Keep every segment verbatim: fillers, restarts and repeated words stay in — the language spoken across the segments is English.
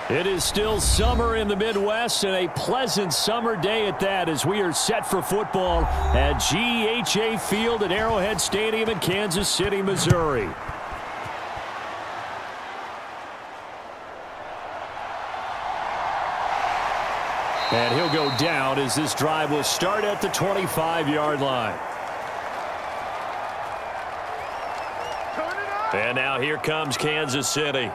It is still summer in the Midwest, and a pleasant summer day at that, as we are set for football at G H A Field at Arrowhead Stadium in Kansas City, Missouri. And he'll go down as this drive will start at the twenty-five yard line. And now here comes Kansas City.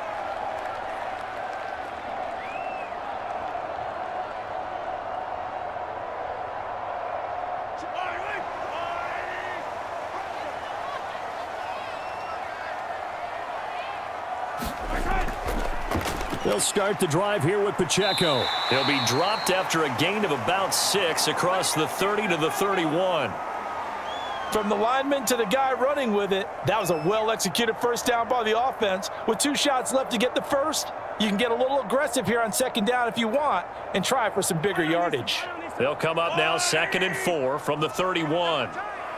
They'll start the drive here with Pacheco. He'll be dropped after a gain of about six across the thirty to the thirty-one. From the lineman to the guy running with it, that was a well-executed first down by the offense. With two shots left to get the first, you can get a little aggressive here on second down if you want and try for some bigger yardage. They'll come up now second and four from the thirty-one.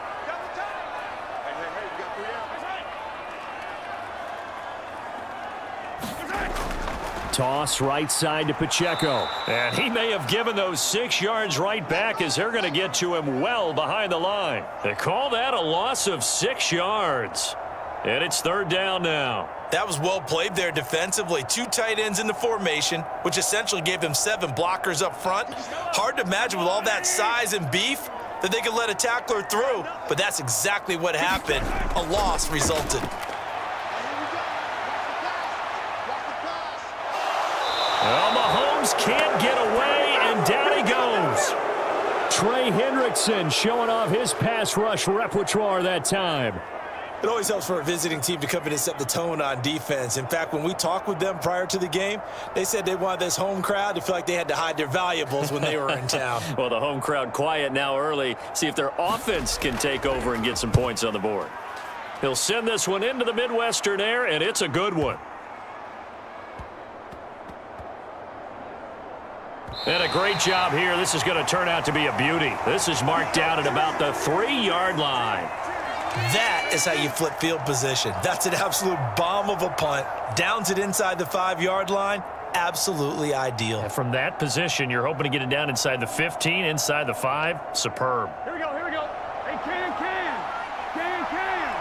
Toss right side to Pacheco. And he may have given those six yards right back as they're going to get to him well behind the line. They call that a loss of six yards. And it's third down now. That was well played there defensively. Two tight ends in the formation, which essentially gave them seven blockers up front. Hard to imagine with all that size and beef that they could let a tackler through. But that's exactly what happened. A loss resulted. Well, Mahomes can't get away, and down he goes. Trey Hendrickson showing off his pass rush repertoire that time. It always helps for a visiting team to come in and set the tone on defense. In fact, when we talked with them prior to the game, they said they wanted this home crowd to feel like they had to hide their valuables when they were in town. Well, the home crowd quiet now early. See if their offense can take over and get some points on the board. He'll send this one into the Midwestern air, and it's a good one. And a great job here. This is going to turn out to be a beauty. This is marked down at about the three yard line. That is how you flip field position. That's an absolute bomb of a punt. Downs it inside the five yard line. Absolutely ideal. And from that position, you're hoping to get it down inside the fifteen, inside the five. Superb. Here we go, here we go. Hey, Cam, Cam. Cam, Cam.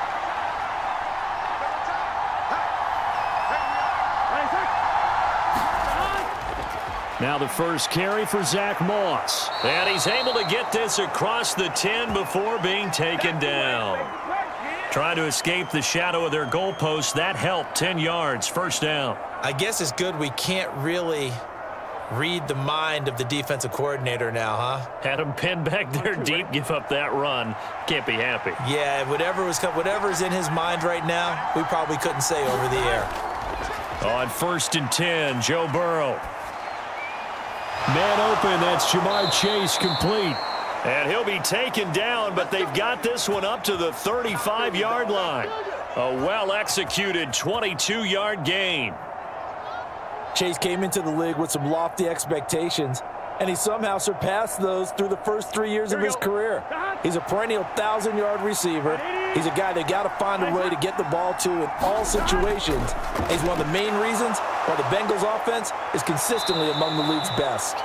Now the first carry for Zach Moss. And he's able to get this across the ten before being taken down. Trying to escape the shadow of their goalpost. That helped. ten yards, first down. I guess it's good we can't really read the mind of the defensive coordinator now, huh? Had him pinned back there deep, give up that run. Can't be happy. Yeah, whatever was whatever is in his mind right now, we probably couldn't say over the air. On first and ten, Joe Burrow. Man open, that's Jamar Chase, complete. And he'll be taken down, but they've got this one up to the thirty-five yard line. A well-executed twenty-two yard gain. Chase came into the league with some lofty expectations, and he somehow surpassed those through the first three years of his career. He's a perennial one thousand yard receiver. He's a guy they got to find a way to get the ball to in all situations. He's one of the main reasons why the Bengals offense is consistently among the league's best.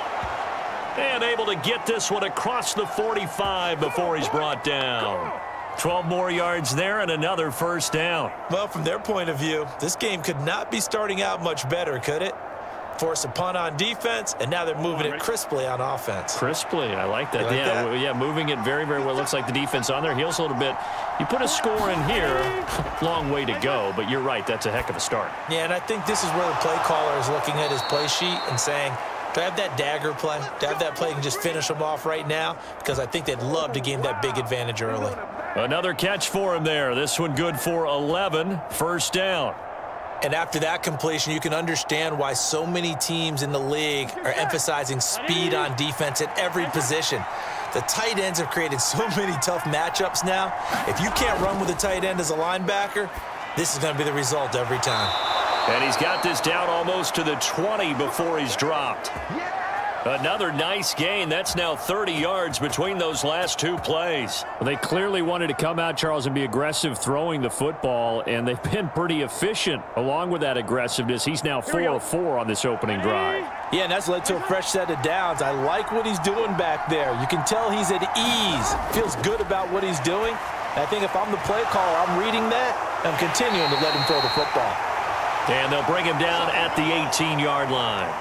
And able to get this one across the forty-five before he's brought down. twelve more yards there and another first down. Well, from their point of view, this game could not be starting out much better, could it? Force a punt on defense, and now they're moving it crisply on offense. Crisply, I like that. Like yeah, that? yeah, moving it very, very well. Looks like the defense on their heels a little bit. You put a score in here, long way to go, but you're right, that's a heck of a start. Yeah, and I think this is where the play caller is looking at his play sheet and saying, do I have that dagger play? Do I have that play and just finish them off right now? Because I think they'd love to gain that big advantage early. Another catch for him there. This one good for eleven, first down. And after that completion, you can understand why so many teams in the league are emphasizing speed on defense at every position. The tight ends have created so many tough matchups now. If you can't run with a tight end as a linebacker, this is going to be the result every time. And he's got this down almost to the twenty before he's dropped. Another nice gain. That's now thirty yards between those last two plays. Well, they clearly wanted to come out, Charles, and be aggressive throwing the football, and they've been pretty efficient along with that aggressiveness. He's now four of four on this opening drive. Yeah, and that's led to a fresh set of downs. I like what he's doing back there. You can tell he's at ease. Feels good about what he's doing. I think if I'm the play caller, I'm reading that, and I'm continuing to let him throw the football. And they'll bring him down at the eighteen-yard line.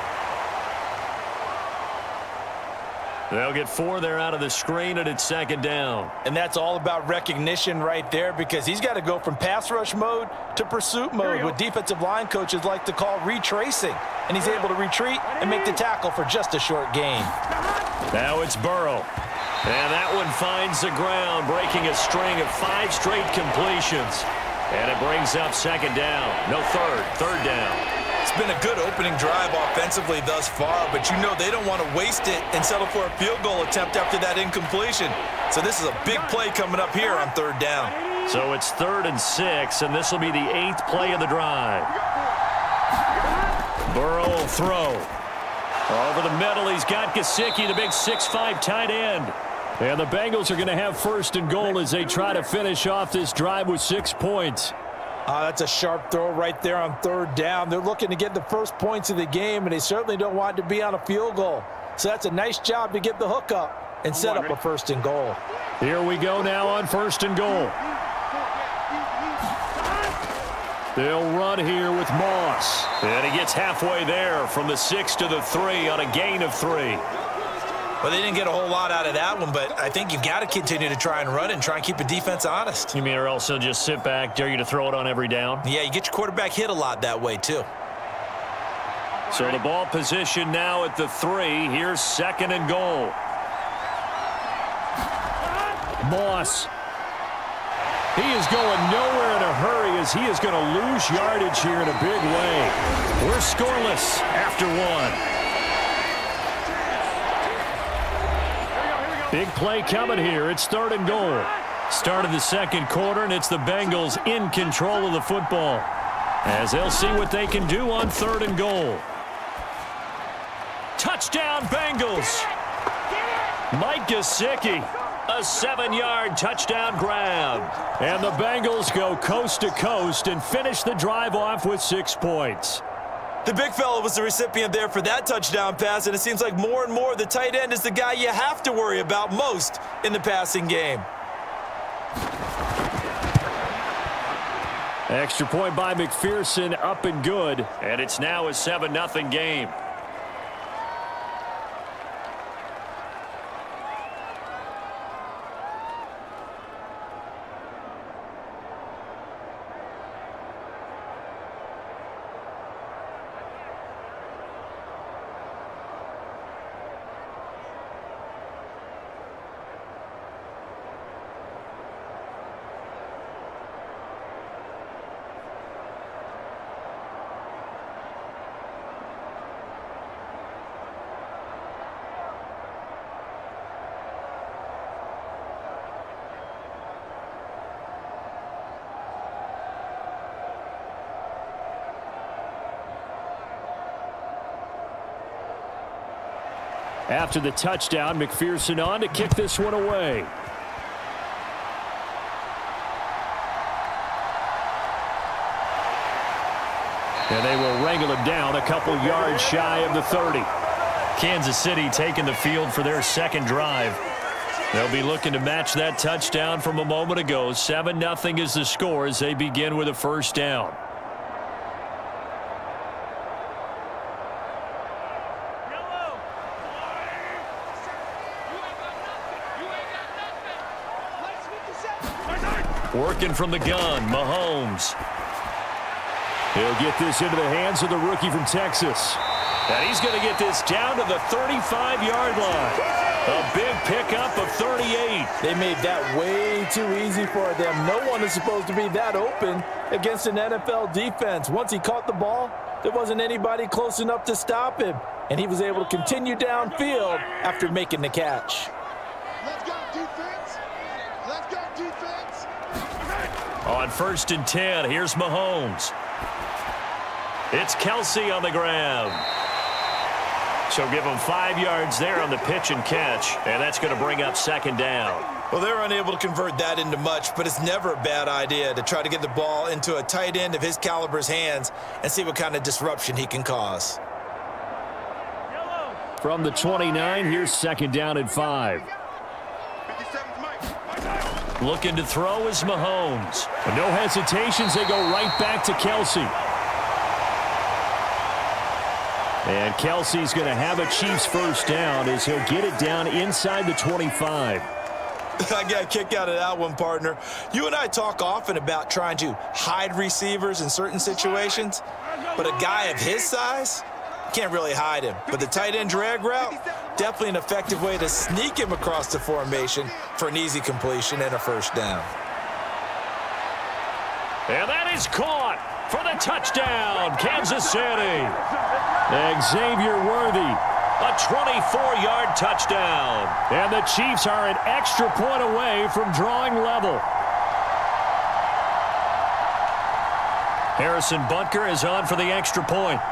They'll get four there out of the screen, and it's second down. And that's all about recognition right there, because he's got to go from pass rush mode to pursuit mode, what defensive line coaches like to call retracing. And he's able to retreat and make the tackle for just a short gain. Now it's Burrow. And that one finds the ground, breaking a string of five straight completions. And it brings up second down. No, third. Third down. It's been a good opening drive offensively thus far, but you know they don't want to waste it and settle for a field goal attempt after that incompletion. So this is a big play coming up here on third down. So it's third and six, and this will be the eighth play of the drive. Burrow will throw. Over the middle, he's got Gesicki, the big six five tight end. And the Bengals are going to have first and goal as they try to finish off this drive with six points. Uh, that's a sharp throw right there on third down. They're looking to get the first points of the game, and they certainly don't want to be on a field goal. So that's a nice job to get the hook up and set up a first and goal. Here we go now on first and goal. They'll run here with Moss. And he gets halfway there from the six to the three on a gain of three. Well, they didn't get a whole lot out of that one, but I think you've got to continue to try and run and try and keep the defense honest. You mean or else they'll just sit back, dare you to throw it on every down? Yeah, you get your quarterback hit a lot that way, too. So the ball position now at the three. Here's second and goal. Moss. He is going nowhere in a hurry as he is going to lose yardage here in a big way. We're scoreless after one. Big play coming here. It's third and goal. Start of the second quarter, and it's the Bengals in control of the football as they'll see what they can do on third and goal. Touchdown, Bengals. Mike Gesicki, a seven-yard touchdown grab. And the Bengals go coast to coast and finish the drive off with six points. The big fella was the recipient there for that touchdown pass, and it seems like more and more the tight end is the guy you have to worry about most in the passing game. Extra point by McPherson, up and good. And it's now a seven nothing game. After the touchdown, McPherson on to kick this one away. And they will wrangle him down a couple yards shy of the thirty. Kansas City taking the field for their second drive. They'll be looking to match that touchdown from a moment ago. seven nothing is the score as they begin with a first down. Working from the gun, Mahomes. He'll get this into the hands of the rookie from Texas. And he's going to get this down to the thirty-five yard line. A big pickup of thirty-eight. They made that way too easy for them. No one is supposed to be that open against an N F L defense. Once he caught the ball, there wasn't anybody close enough to stop him. And he was able to continue downfield after making the catch. Let's go, defense. Let's go, defense. On first and ten, here's Mahomes. It's Kelsey on the ground. So give them five yards there on the pitch and catch, and that's going to bring up second down. Well, they're unable to convert that into much, but it's never a bad idea to try to get the ball into a tight end of his caliber's hands and see what kind of disruption he can cause. From the twenty-nine, here's second down and five. Looking to throw is Mahomes. No hesitations, they go right back to Kelce. And Kelce's going to have a Chiefs first down as he'll get it down inside the twenty-five. I got a kick out of that one, partner. You and I talk often about trying to hide receivers in certain situations, but a guy of his size can't really hide him. But the tight end drag route, definitely an effective way to sneak him across the formation for an easy completion and a first down. And that is caught for the touchdown, Kansas City. Xavier Worthy. A twenty-four yard touchdown. And the Chiefs are an extra point away from drawing level. Harrison Butker is on for the extra point.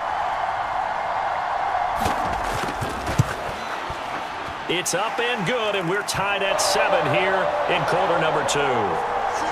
It's up and good, and we're tied at seven here in quarter number two.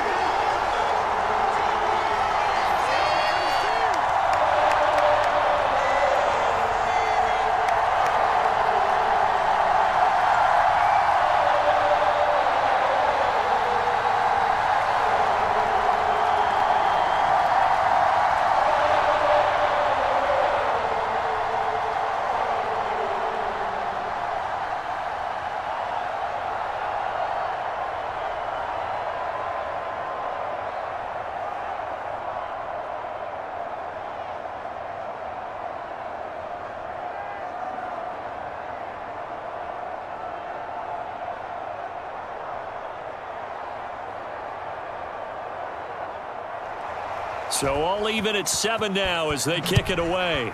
So all even at seven now as they kick it away.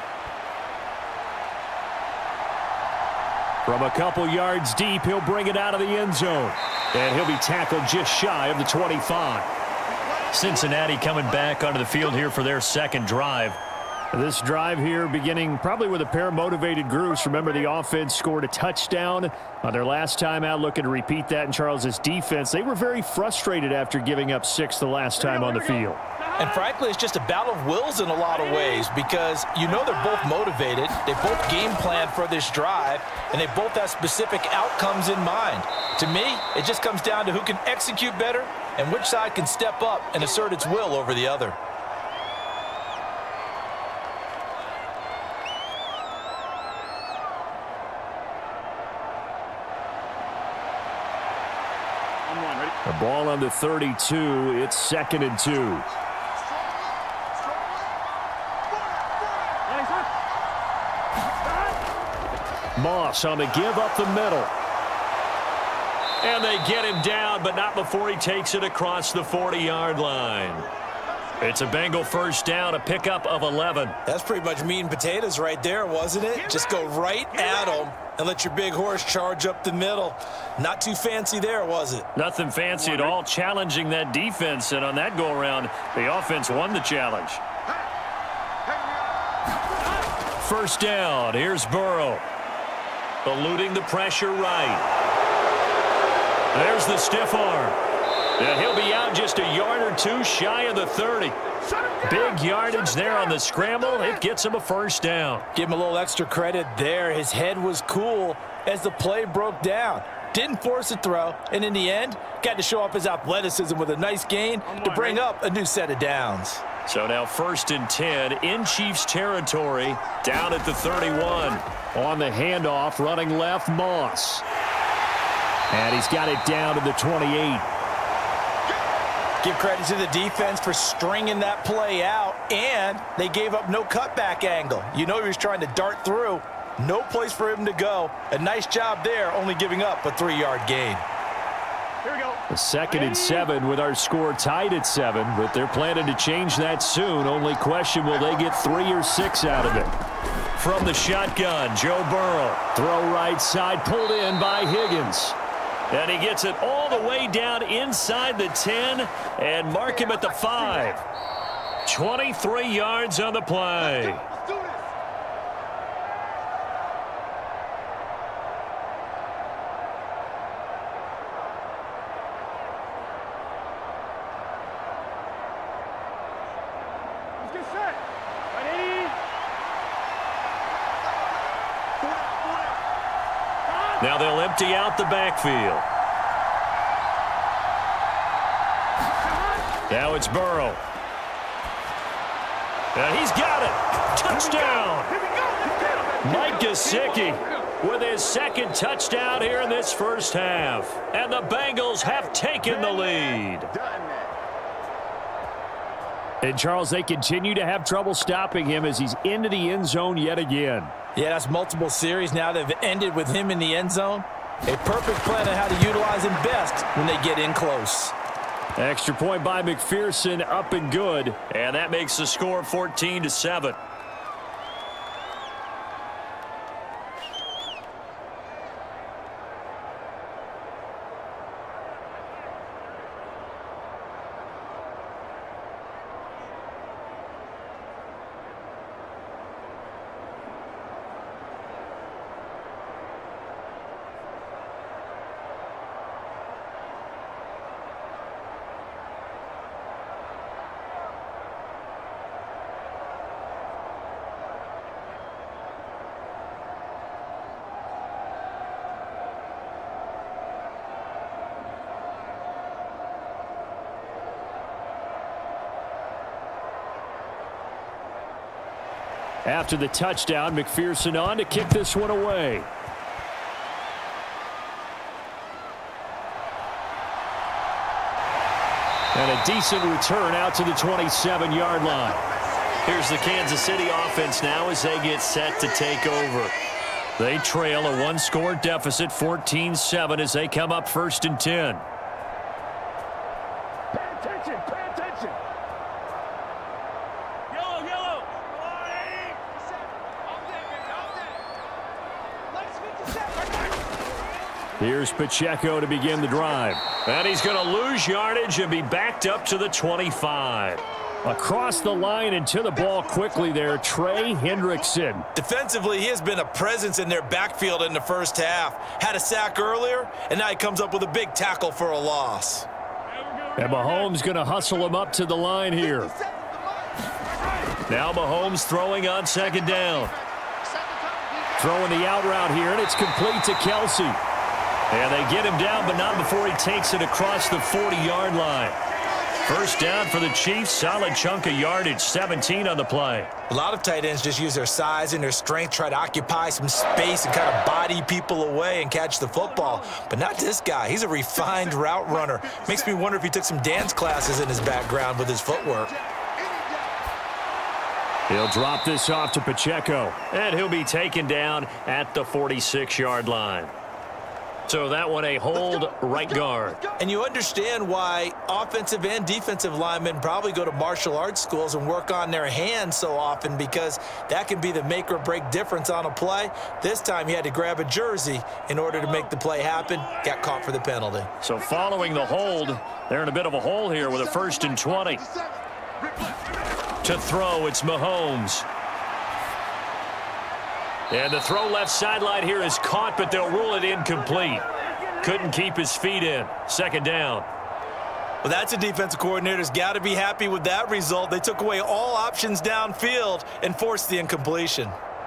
From a couple yards deep, he'll bring it out of the end zone. And he'll be tackled just shy of the twenty-five. Cincinnati coming back onto the field here for their second drive. This drive here beginning probably with a pair of motivated groups. Remember, the offense scored a touchdown on their last time out, looking to repeat that in Charles's defense. They were very frustrated after giving up six the last time on the field. And frankly, it's just a battle of wills in a lot of ways because you know they're both motivated. They both game plan for this drive, and they both have specific outcomes in mind. To me, it just comes down to who can execute better and which side can step up and assert its will over the other. The ball on the thirty-two. It's second and two. Moss on the give up the middle. And they get him down, but not before he takes it across the forty yard line. It's a Bengal first down, a pickup of eleven. That's pretty much meat and potatoes right there, wasn't it? Just go right at them and let your big horse charge up the middle. Not too fancy there, was it? Nothing fancy at all, challenging that defense, and on that go-around, the offense won the challenge. First down, here's Burrow. Eluding the pressure right. There's the stiff arm. And he'll be out just a yard or two shy of the thirty. Big yardage there on the scramble. It gets him a first down. Give him a little extra credit there. His head was cool as the play broke down. Didn't force a throw, and in the end, got to show off his athleticism with a nice gain to bring up a new set of downs. So now first and ten in Chiefs territory, down at the thirty-one. On the handoff, running left, Moss. And he's got it down to the twenty-eight. Give credit to the defense for stringing that play out, and they gave up no cutback angle. You know he was trying to dart through. No place for him to go. A nice job there, only giving up a three yard gain. Here we go. A second and seven with our score tied at seven, but they're planning to change that soon. Only question, will they get three or six out of it? From the shotgun, Joe Burrow. Throw right side, pulled in by Higgins. And he gets it all the way down inside the ten and mark him at the five. twenty-three yards on the play. Now they'll empty out the backfield. Now it's Burrow. And he's got it. Touchdown. Mike Gesicki with his second touchdown here in this first half. And the Bengals have taken the lead. And, Charles, they continue to have trouble stopping him as he's into the end zone yet again. Yeah, that's multiple series now that have ended with him in the end zone. A perfect plan on how to utilize him best when they get in close. Extra point by McPherson, up and good. And that makes the score fourteen to seven. After the touchdown, McPherson on to kick this one away. And a decent return out to the twenty-seven yard line. Here's the Kansas City offense now as they get set to take over. They trail a one-score deficit, fourteen seven, as they come up first and ten. Pay attention, pay attention. Yellow, yellow. Here's Pacheco to begin the drive. And he's going to lose yardage and be backed up to the twenty-five. Across the line and to the ball quickly there, Trey Hendrickson. Defensively, he has been a presence in their backfield in the first half. Had a sack earlier, and now he comes up with a big tackle for a loss. And Mahomes going to hustle him up to the line here. Now Mahomes throwing on second down. Throwing the out route here, and it's complete to Kelsey. And they get him down, but not before he takes it across the forty yard line. First down for the Chiefs. Solid chunk of yardage, seventeen on the play. A lot of tight ends just use their size and their strength, try to occupy some space and kind of body people away and catch the football. But not this guy. He's a refined route runner. Makes me wonder if he took some dance classes in his background with his footwork. He'll drop this off to Pacheco. And he'll be taken down at the forty-six yard line. So that one a hold right guard. And you understand why offensive and defensive linemen probably go to martial arts schools and work on their hands so often, because that can be the make or break difference on a play. This time he had to grab a jersey in order to make the play happen. Got caught for the penalty. So following the hold, they're in a bit of a hole here with a first and twenty. To throw, it's Mahomes. And the throw left sideline here is caught, but they'll rule it incomplete. Couldn't keep his feet in. Second down. Well, that's a defensive coordinator's got to be happy with that result. They took away all options downfield and forced the incompletion.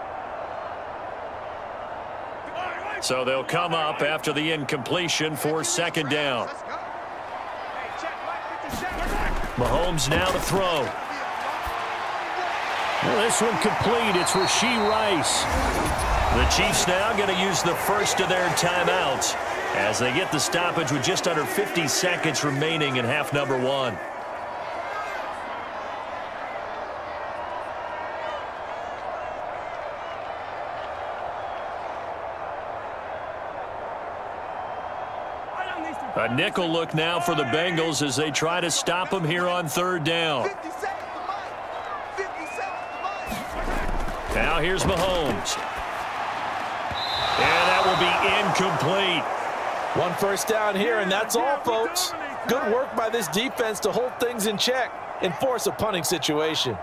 So they'll come up after the incompletion for second down. Mahomes now to throw. Well, this one complete. It's Rashee Rice. The Chiefs now going to use the first of their timeouts as they get the stoppage with just under fifty seconds remaining in half number one. A nickel look now for the Bengals as they try to stop them here on third down. Now here's Mahomes. And that will be incomplete. One first down here, and that's all, folks. Good work by this defense to hold things in check and force a punting situation.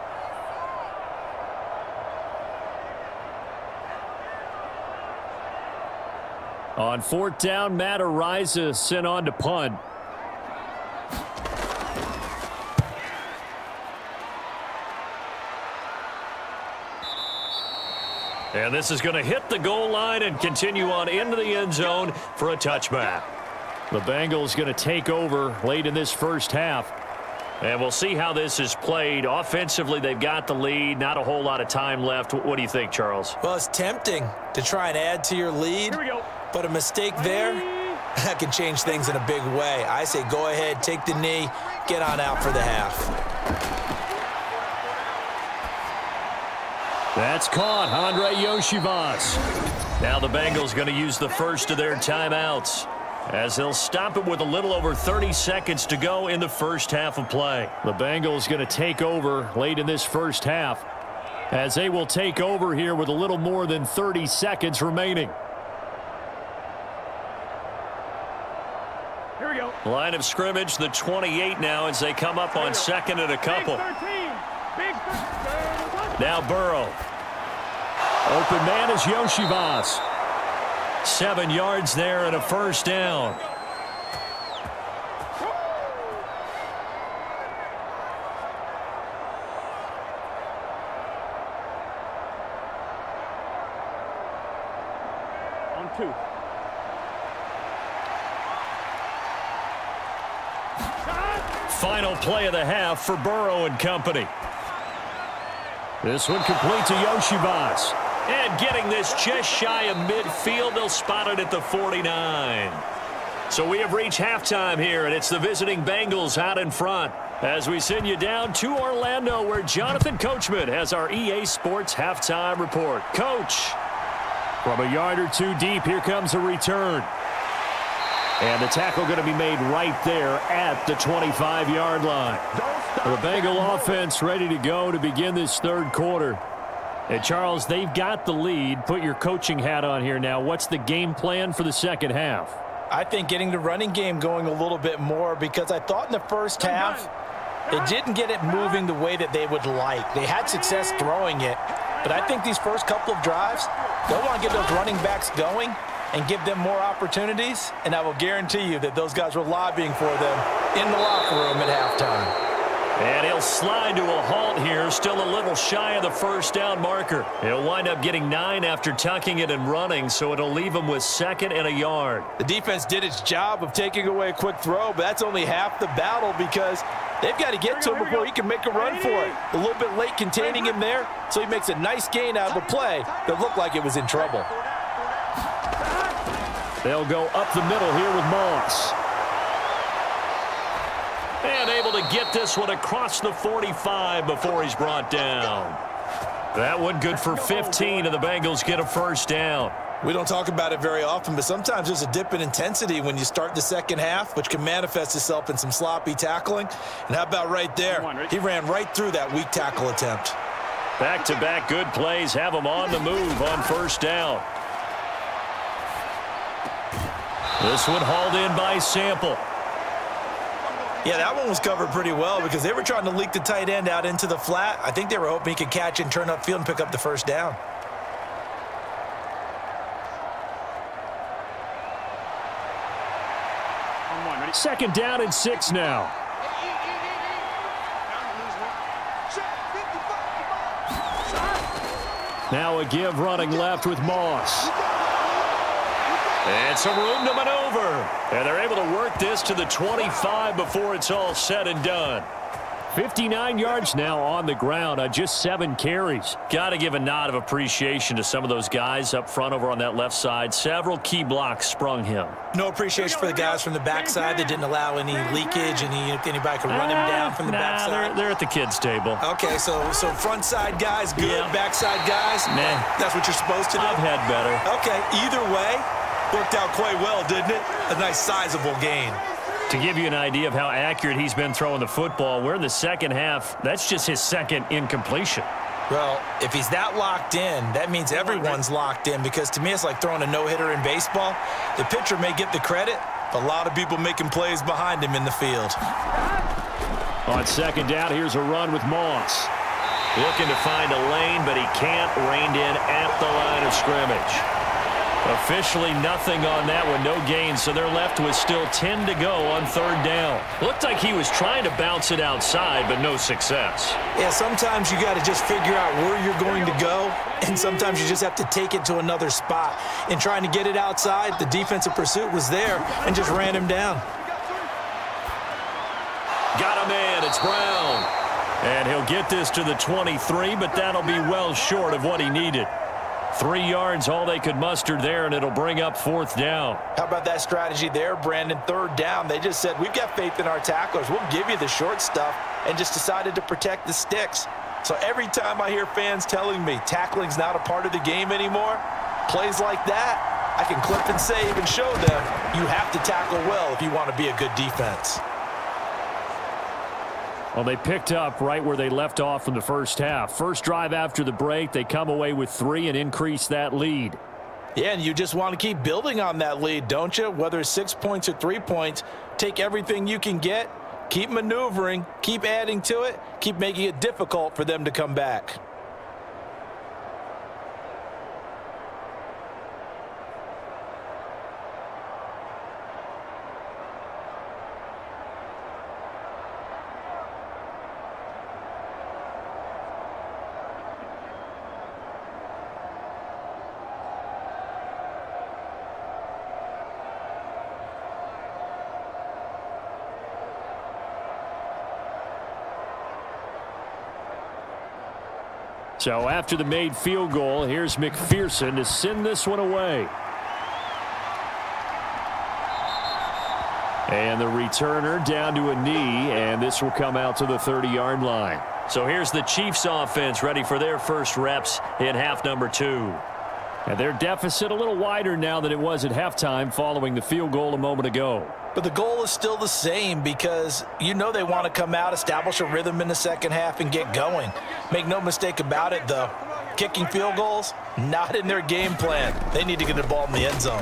On fourth down, Matt Araiza sent on to punt. And this is going to hit the goal line and continue on into the end zone for a touchback. The Bengals going to take over late in this first half. And we'll see how this is played. Offensively, they've got the lead. Not a whole lot of time left. What do you think, Charles? Well, it's tempting to try and add to your lead, Here we go. but a mistake there, that can change things in a big way. I say go ahead, take the knee, get on out for the half. That's caught. Andre Yoshivas. Now the Bengals going to use the first of their timeouts, as they'll stop it with a little over thirty seconds to go in the first half of play. The Bengals going to take over late in this first half, as they will take over here with a little more than thirty seconds remaining. Here we go. Line of scrimmage, the twenty-eight now, as they come up on second and a couple. Big thirteen. Big thirteen. Now Burrow. Open man is Yoshivas. Seven yards there and a first down. On two. Final play of the half for Burrow and company. This one complete to Yoshivas. And getting this just shy of midfield, they'll spot it at the forty-nine. So we have reached halftime here, and it's the visiting Bengals out in front, as we send you down to Orlando, where Jonathan Coachman has our E A Sports halftime report. Coach. From a yard or two deep, here comes a return. And the tackle going to be made right there at the twenty-five yard line. The Bengal offense ready to go to begin this third quarter. And Charles, they've got the lead. Put your coaching hat on here now. What's the game plan for the second half? I think getting the running game going a little bit more, because I thought in the first half they didn't get it moving the way that they would like. They had success throwing it, but I think these first couple of drives, they'll want to get those running backs going and give them more opportunities, and I will guarantee you that those guys were lobbying for them in the locker room at halftime. And he'll slide to a halt here, still a little shy of the first down marker. He'll wind up getting nine after tucking it and running, so it'll leave him with second and a yard. The defense did its job of taking away a quick throw, but that's only half the battle, because they've got to get to him before he can make a run for it. A little bit late containing him there, so he makes a nice gain out of a play that looked like it was in trouble. They'll go up the middle here with Moss. And able to get this one across the forty-five before he's brought down. That one good for fifteen, and the Bengals get a first down. We don't talk about it very often, but sometimes there's a dip in intensity when you start the second half, which can manifest itself in some sloppy tackling. And how about right there? He ran right through that weak tackle attempt. Back-to-back good plays have him on the move on first down. This one hauled in by Sample. Yeah, that one was covered pretty well, because they were trying to leak the tight end out into the flat. I think they were hoping he could catch and turn upfield and pick up the first down. Second down and six now. Now a give running left with Moss. And some room to maneuver. And they're able to work this to the twenty-five before it's all said and done. fifty-nine yards now on the ground on just seven carries. Got to give a nod of appreciation to some of those guys up front over on that left side. Several key blocks sprung him. No appreciation for the guys from the backside that didn't allow any leakage, and any, anybody could run him down from the nah, backside. They're, they're at the kids' table. Okay, so so front side guys, good. Yeah. Backside guys, Nah. that's what you're supposed to do. I've had better. Okay, either way, worked out quite well, didn't it? A nice sizable gain. To give you an idea of how accurate he's been throwing the football, we're in the second half. That's just his second incompletion. Well, if he's that locked in, that means everyone's locked in, because to me it's like throwing a no-hitter in baseball. The pitcher may get the credit, but a lot of people making plays behind him in the field. On second down, here's a run with Moss. Looking to find a lane, but he can't. Reined in at the line of scrimmage. Officially nothing on that one, no gain, so they're left with still ten to go on third down. Looked like he was trying to bounce it outside, but no success. Yeah, sometimes you got to just figure out where you're going to go, and sometimes you just have to take it to another spot. In trying to get it outside, the defensive pursuit was there and just ran him down. Got him in, it's Brown. And he'll get this to the twenty-three, but that'll be well short of what he needed. Three yards, all they could muster there, and it'll bring up fourth down. How about that strategy there, Brandon? Third down, they just said, we've got faith in our tacklers. We'll give you the short stuff, and just decided to protect the sticks. So every time I hear fans telling me tackling's not a part of the game anymore, plays like that, I can clip and save and show them you have to tackle well if you want to be a good defense. Well, they picked up right where they left off in the first half. First drive after the break, they come away with three and increase that lead. Yeah, and you just want to keep building on that lead, don't you? Whether it's six points or three points, take everything you can get, keep maneuvering, keep adding to it, keep making it difficult for them to come back. So after the made field goal, here's McPherson to send this one away. And the returner down to a knee, and this will come out to the thirty-yard line. So here's the Chiefs offense ready for their first reps in half number two. And their deficit a little wider now than it was at halftime following the field goal a moment ago. But the goal is still the same because you know they want to come out, establish a rhythm in the second half, and get going. Make no mistake about it, though. Kicking field goals, not in their game plan. They need to get the ball in the end zone.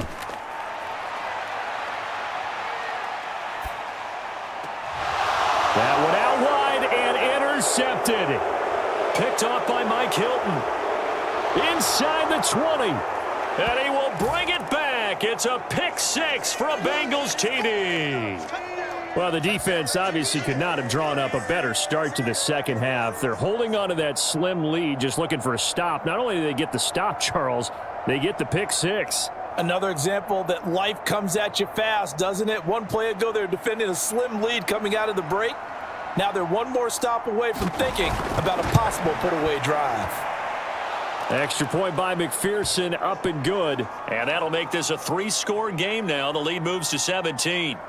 That one out wide and intercepted. Picked off by Mike Hilton. Inside the twenty. And he will bring it back. It's a pick six for a Bengals T D. Well, the defense obviously could not have drawn up a better start to the second half. They're holding on to that slim lead, just looking for a stop. Not only do they get the stop, Charles, they get the pick six. Another example that life comes at you fast, doesn't it? One play ago, they're defending a slim lead coming out of the break. Now they're one more stop away from thinking about a possible put-away drive. Extra point by McPherson, up and good. And that'll make this a three-score game now. The lead moves to seventeen.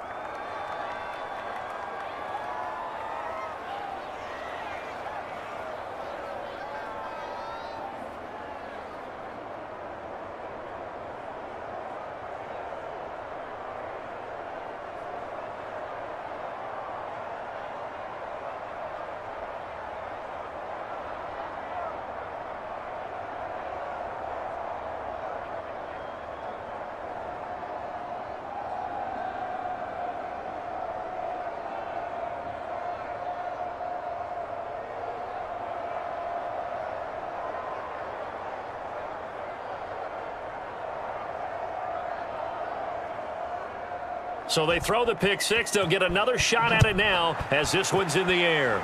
So they throw the pick six. They'll get another shot at it now as this one's in the air.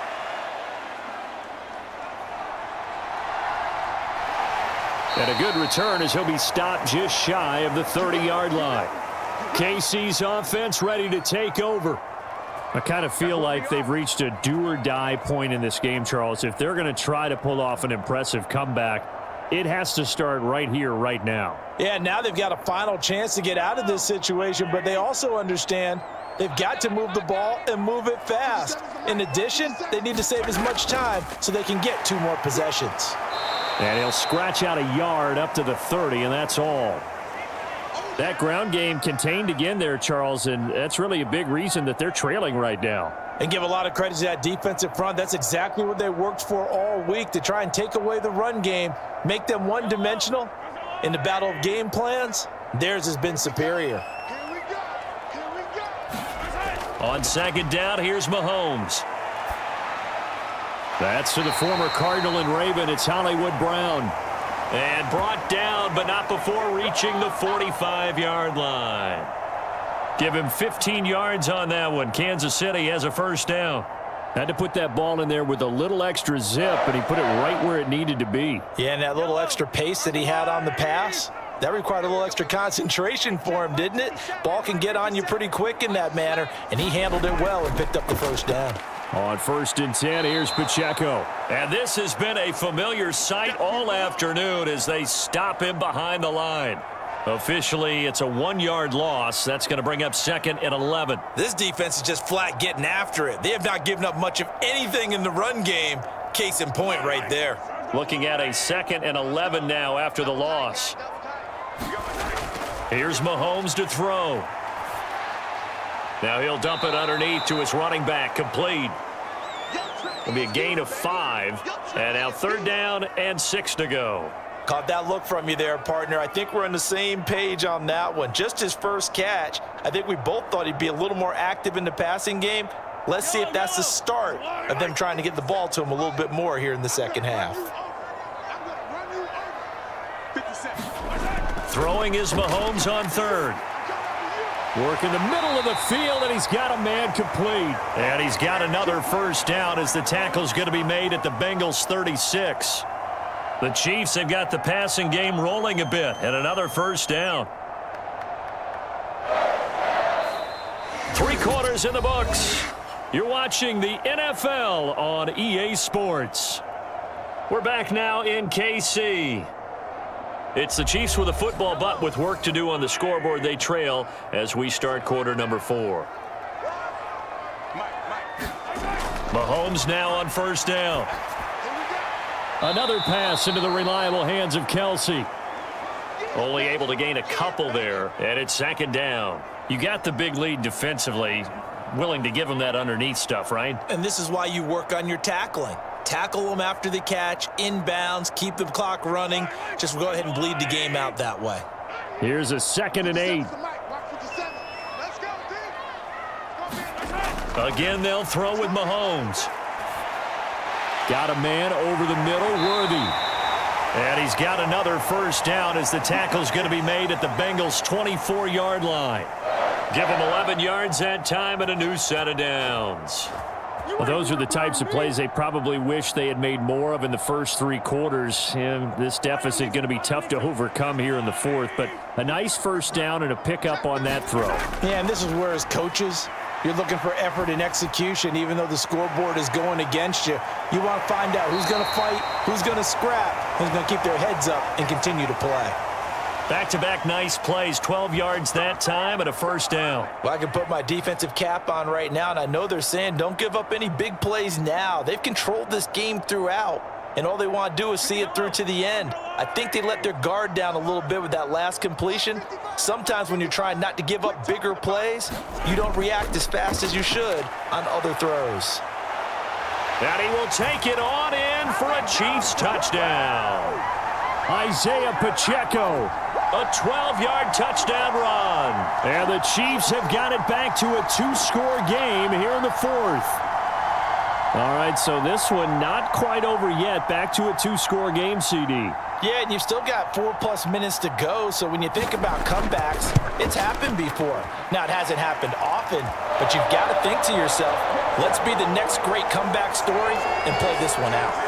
And a good return as he'll be stopped just shy of the thirty-yard line. K C's offense ready to take over. I kind of feel like they've reached a do-or-die point in this game, Charles. If they're going to try to pull off an impressive comeback, it has to start right here, right now. Yeah, now they've got a final chance to get out of this situation, but they also understand they've got to move the ball and move it fast. In addition, they need to save as much time so they can get two more possessions. And he'll scratch out a yard up to the thirty, and that's all. That ground game contained again there, Charles, and that's really a big reason that they're trailing right now. And give a lot of credit to that defensive front. That's exactly what they worked for all week, to try and take away the run game, make them one-dimensional. In the battle of game plans, theirs has been superior. On second down, here's Mahomes. That's to the former Cardinal and Raven. It's Hollywood Brown. And brought down, but not before reaching the forty-five yard line. Give him fifteen yards on that one. Kansas City has a first down. Had to put that ball in there with a little extra zip, but he put it right where it needed to be. Yeah, and that little extra pace that he had on the pass, that required a little extra concentration for him, didn't it? Ball can get on you pretty quick in that manner, and he handled it well and picked up the first down. On first and ten, here's Pacheco. And this has been a familiar sight all afternoon as they stop him behind the line. Officially, it's a one-yard loss. That's going to bring up second and eleven. This defense is just flat getting after it. They have not given up much of anything in the run game. Case in point right there. Looking at a second and eleven now after the loss. Here's Mahomes to throw. Now he'll dump it underneath to his running back, complete. It'll be a gain of five. And now third down and six to go. Caught that look from you there, partner. I think we're on the same page on that one. Just his first catch. I think we both thought he'd be a little more active in the passing game. Let's see if that's the start of them trying to get the ball to him a little bit more here in the second half. Throwing is Mahomes on third. Work in the middle of the field, and he's got a man complete. And he's got another first down as the tackle's going to be made at the Bengals thirty-six. The Chiefs have got the passing game rolling a bit, and another first down. Three quarters in the books. You're watching the N F L on E A Sports. We're back now in K C. It's the Chiefs with a football, but with work to do on the scoreboard. They trail as we start quarter number four. Mahomes now on first down. Another pass into the reliable hands of Kelsey. Only able to gain a couple there, and it's second down. You got the big lead defensively, willing to give him that underneath stuff, right? And this is why you work on your tackling. Tackle them after the catch, inbounds, keep the clock running. Just go ahead and bleed the game out that way. Here's a second and eight. Again, they'll throw with Mahomes. Got a man over the middle, Worthy. And he's got another first down as the tackle's going to be made at the Bengals' twenty-four yard line. Give them eleven yards that time and a new set of downs. Well, those are the types of plays they probably wish they had made more of in the first three quarters. And this deficit going to be tough to overcome here in the fourth. But a nice first down and a pickup on that throw. Yeah, and this is where as coaches, you're looking for effort and execution, even though the scoreboard is going against you. You want to find out who's going to fight, who's going to scrap, who's going to keep their heads up and continue to play. Back-to-back nice plays, twelve yards that time and a first down. Well, I can put my defensive cap on right now, and I know they're saying don't give up any big plays now. They've controlled this game throughout, and all they want to do is see it through to the end. I think they let their guard down a little bit with that last completion. Sometimes when you're trying not to give up bigger plays, you don't react as fast as you should on other throws. And he will take it on in for a Chiefs touchdown. Isaiah Pacheco. A twelve yard touchdown run. And the Chiefs have got it back to a two-score game here in the fourth. All right, so this one not quite over yet. Back to a two-score game, C D. Yeah, and you've still got four-plus minutes to go, so when you think about comebacks, it's happened before. Now, it hasn't happened often, but you've got to think to yourself, let's be the next great comeback story and play this one out.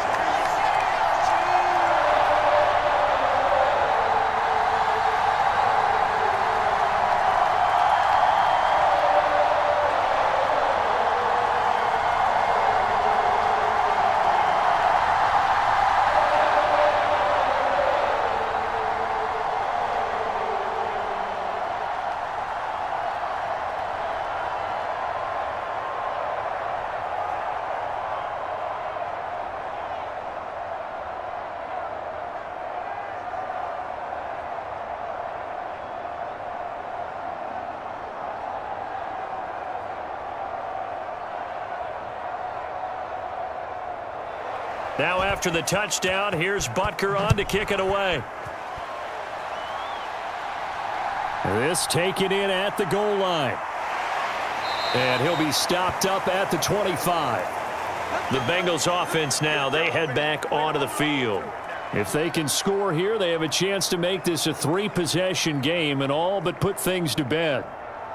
Now after the touchdown, here's Butker on to kick it away. This taken in at the goal line. And he'll be stopped up at the twenty-five. The Bengals offense now, they head back onto the field. If they can score here, they have a chance to make this a three-possession game and all but put things to bed.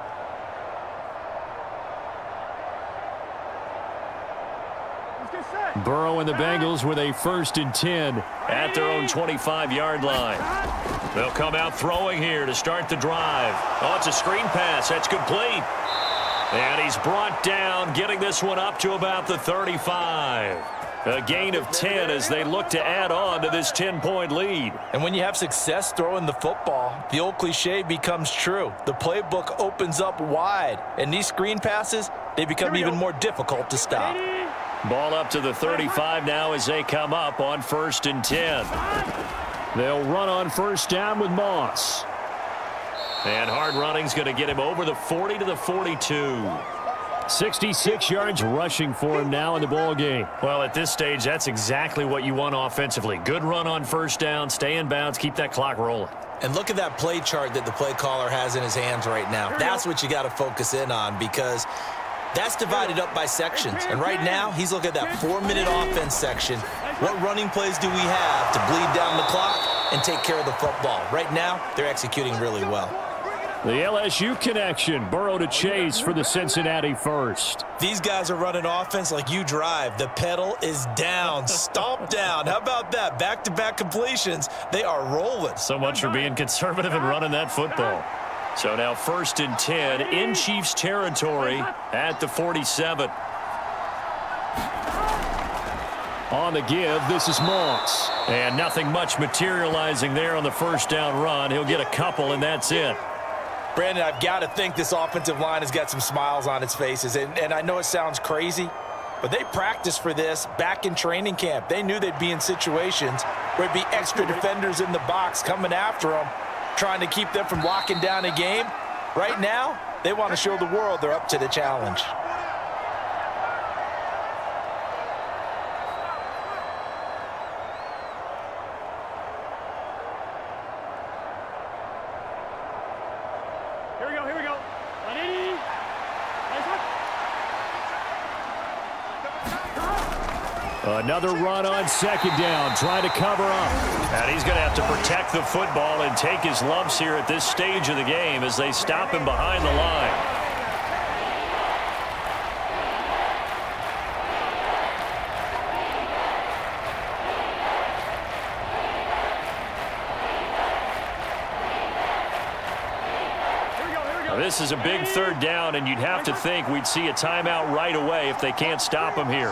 Burrow and the Bengals with a first and ten at their own twenty-five-yard line. They'll come out throwing here to start the drive. Oh, it's a screen pass. That's complete. And he's brought down, getting this one up to about the thirty-five. A gain of ten as they look to add on to this ten-point lead. And when you have success throwing the football, the old cliche becomes true. The playbook opens up wide, and these screen passes, they become even more difficult to stop. Ball up to the thirty-five now as they come up on first and ten. They'll run on first down with Moss. And hard running's going to get him over the forty to the forty-two. sixty-six yards rushing for him now in the ball game. Well, at this stage, that's exactly what you want offensively. Good run on first down, stay in bounds, keep that clock rolling. And look at that play chart that the play caller has in his hands right now. That's what you got to focus in on, because that's divided up by sections. And right now, he's looking at that four-minute offense section. What running plays do we have to bleed down the clock and take care of the football? Right now, they're executing really well. The L S U connection, Burrow to Chase for the Cincinnati first. These guys are running offense like you drive. The pedal is down, stomp down. How about that? Back-to-back completions. They are rolling. So much for being conservative and running that football. So now first and ten in Chiefs territory at the forty-seven. On the give, this is Moss. And nothing much materializing there on the first down run. He'll get a couple, and that's it. Brandon, I've got to think this offensive line has got some smiles on its faces. And, and I know it sounds crazy, but they practiced for this back in training camp. They knew they'd be in situations where it'd be extra defenders in the box coming after them, trying to keep them from locking down a game. Right now, they want to show the world they're up to the challenge. Here we go, here we go. one eighty. Another run on second down, trying to cover up. And he's going to have to protect the football and take his lumps here at this stage of the game as they stop him behind the line. Now, this is a big third down, and you'd have to think we'd see a timeout right away if they can't stop him here.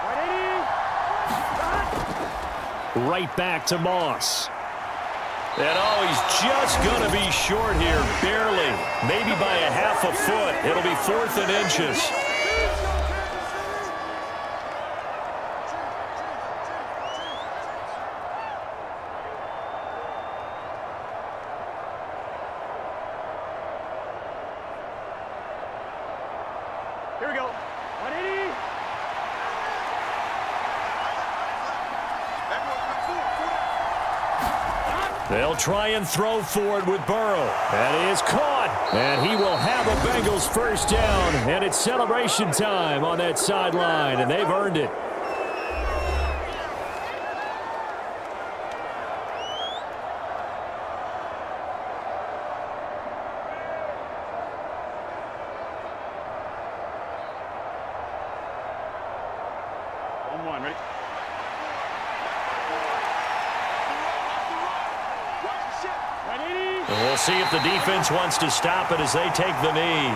Right back to Moss. And oh, he's just going to be short here, barely. Maybe by a half a foot. It'll be fourth and inches. Here we go. one eighty. They'll try and throw for it with Burrow. And he is caught. And he will have a Bengals first down. And it's celebration time on that sideline. And they've earned it. one one, ready? And we'll see if the defense wants to stop it as they take the knee.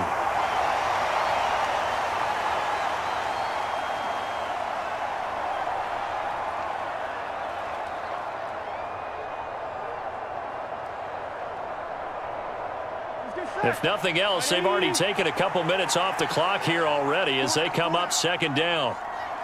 If nothing else, they've already taken a couple minutes off the clock here already as they come up second down.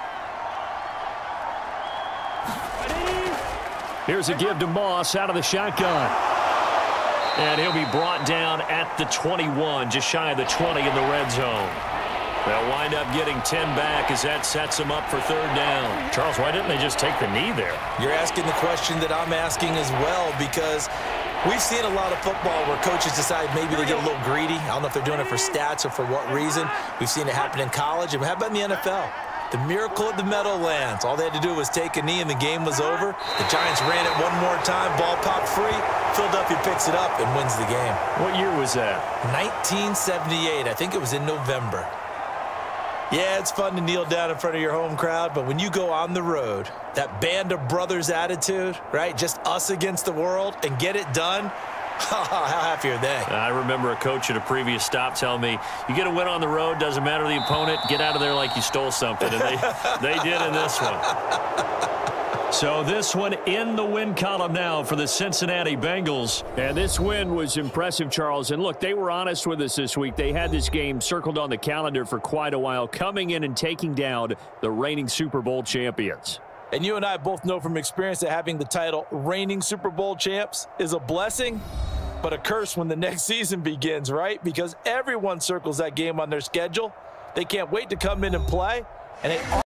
Here's a give to Moss out of the shotgun. And he'll be brought down at the twenty-one, just shy of the twenty in the red zone. They'll wind up getting ten back as that sets them up for third down. Charles, why didn't they just take the knee there? You're asking the question that I'm asking as well, because we've seen a lot of football where coaches decide maybe they get a little greedy. I don't know if they're doing it for stats or for what reason. We've seen it happen in college. And how about in the N F L? The miracle at the Meadowlands. All they had to do was take a knee and the game was over. The Giants ran it one more time. Ball popped free. Philadelphia picks it up and wins the game. What year was that? nineteen seventy-eight. I think it was in November. Yeah, it's fun to kneel down in front of your home crowd, but when you go on the road, that band of brothers attitude, right? Just us against the world and get it done. How happy are they? I remember a coach at a previous stop telling me, you get a win on the road, doesn't matter the opponent, get out of there like you stole something. And they, they did in this one. So this one in the win column now for the Cincinnati Bengals. And this win was impressive, Charles. And look, they were honest with us this week. They had this game circled on the calendar for quite a while, coming in and taking down the reigning Super Bowl champions. And you and I both know from experience that having the title reigning Super Bowl champs is a blessing, but a curse when the next season begins, right? Because everyone circles that game on their schedule. They can't wait to come in and play, and they